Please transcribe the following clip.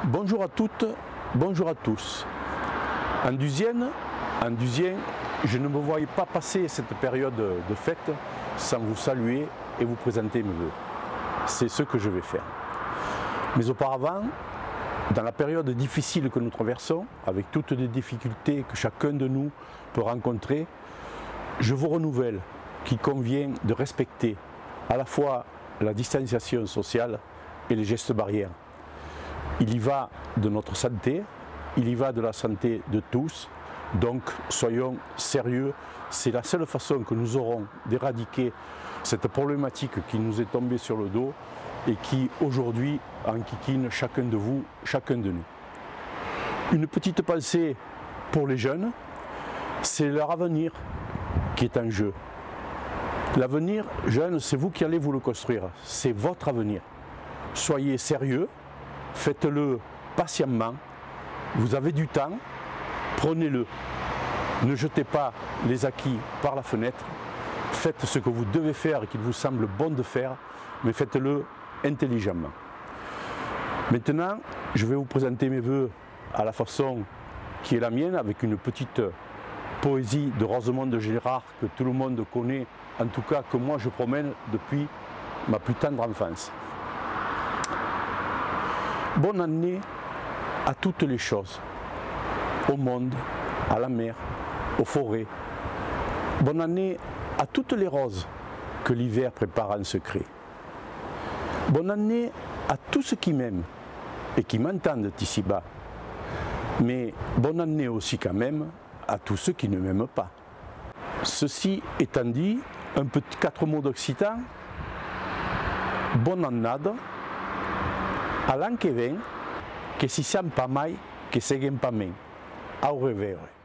Bonjour à toutes, bonjour à tous. En Duzien, je ne me voyais pas passer cette période de fête sans vous saluer et vous présenter mes vœux. C'est ce que je vais faire. Mais auparavant, dans la période difficile que nous traversons, avec toutes les difficultés que chacun de nous peut rencontrer, je vous renouvelle qu'il convient de respecter à la fois la distanciation sociale et les gestes barrières. Il y va de notre santé, il y va de la santé de tous, donc soyons sérieux. C'est la seule façon que nous aurons d'éradiquer cette problématique qui nous est tombée sur le dos et qui aujourd'hui enquiquine chacun de vous, chacun de nous. Une petite pensée pour les jeunes, c'est leur avenir qui est en jeu. L'avenir, jeunes, c'est vous qui allez vous le construire, c'est votre avenir. Soyez sérieux, faites-le patiemment, vous avez du temps, prenez-le. Ne jetez pas les acquis par la fenêtre, faites ce que vous devez faire et qu'il vous semble bon de faire, mais faites-le intelligemment. Maintenant, je vais vous présenter mes vœux à la façon qui est la mienne, avec une petite poésie de Rosemonde Gérard que tout le monde connaît, en tout cas que moi je promène depuis ma plus tendre enfance. Bonne année à toutes les choses, au monde, à la mer, aux forêts. Bonne année à toutes les roses que l'hiver prépare en secret. Bonne année à tous ceux qui m'aiment et qui m'entendent ici-bas. Mais bonne année aussi quand même à tous ceux qui ne m'aiment pas. Ceci étant dit, un petit 4 mots d'occitan. Bonne annade. A l'an que ven, que si siam pas mai, que seguen pas men. Au revoir.